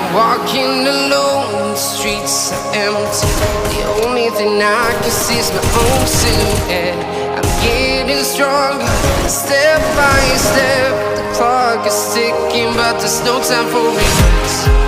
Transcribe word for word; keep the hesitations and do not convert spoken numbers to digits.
walking alone, the streets are empty. The only thing I can see is my own silhouette. I'm getting stronger, step by step. The clock is ticking, but there's no time for regrets.